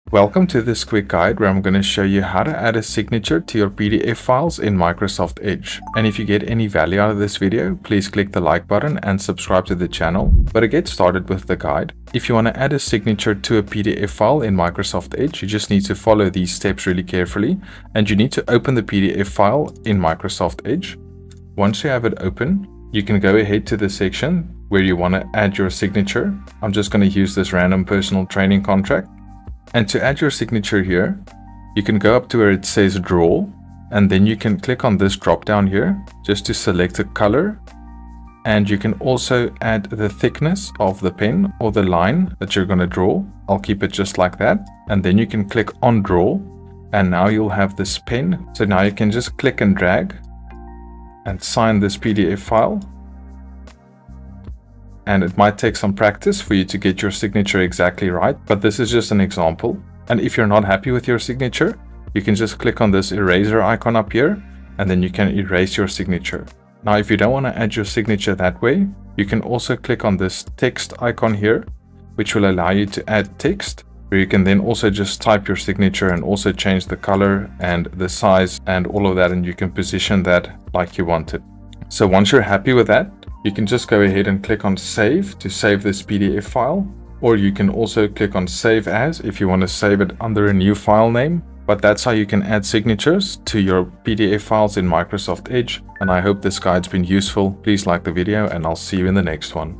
Welcome to this quick guide where I'm going to show you how to add a signature to your PDF files in Microsoft Edge. And if you get any value out of this video, please click the like button and subscribe to the channel. But to get started with the guide, if you want to add a signature to a PDF file in Microsoft Edge, you just need to follow these steps really carefully. And you need to open the PDF file in Microsoft Edge. Once you have it open, you can go ahead to the section where you want to add your signature. I'm just going to use this random personal training contract. And to add your signature here, you can go up to where it says draw, and then you can click on this drop down here just to select a color. And you can also add the thickness of the pen or the line that you're going to draw. I'll keep it just like that. And then you can click on draw, and now you'll have this pen. So now you can just click and drag and sign this PDF file. And it might take some practice for you to get your signature exactly right, but this is just an example. And if you're not happy with your signature, you can just click on this eraser icon up here, and then you can erase your signature. Now, if you don't want to add your signature that way, you can also click on this text icon here, which will allow you to add text, where you can then also just type your signature and also change the color and the size and all of that, and you can position that like you want it. So once you're happy with that, you can just go ahead and click on save to save this PDF file, or you can also click on save as if you want to save it under a new file name. But that's how you can add signatures to your PDF files in Microsoft Edge. And I hope this guide's been useful. Please like the video and I'll see you in the next one.